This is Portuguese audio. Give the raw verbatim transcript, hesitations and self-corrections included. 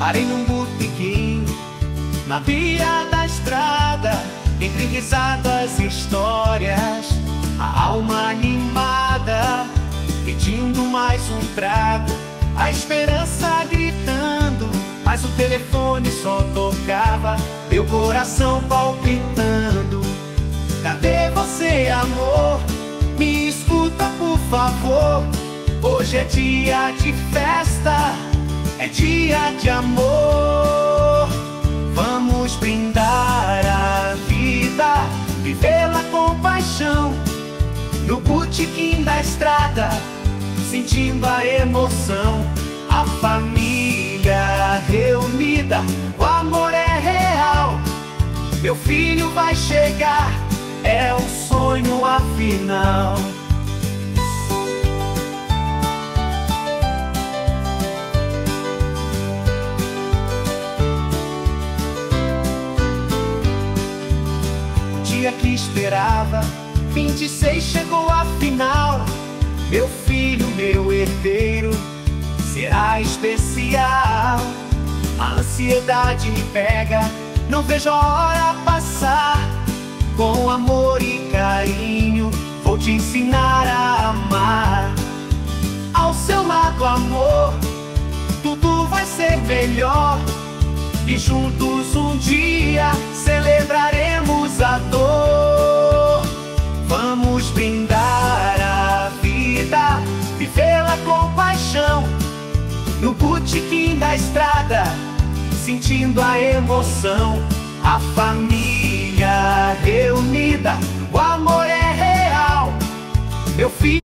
Parei num botequim, na via da estrada, entre risadas e histórias, a alma animada, pedindo mais um trago, a esperança gritando, mas o telefone só tocava, meu coração palpitando. Cadê você, amor? Me escuta, por favor. Hoje é dia de festa, é dia de amor. Vamos brindar a vida, vivê-la com paixão, no botequim da estrada, sentindo a emoção. A família reunida, o amor é real. Meu filho vai chegar, é um sonho afinal. O dia que esperava, vinte e seis chegou afinal. Meu filho, meu herdeiro, será especial. A ansiedade me pega, não vejo a hora passar. Com amor e carinho, vou te ensinar a amar. Ao seu lado, amor, tudo vai ser melhor. E juntos um dia celebraremos a dor. Vamos brindar a vida, vivê-la com paixão, no botequim da estrada, sentindo a emoção. A família reunida, o amor é real. Meu filho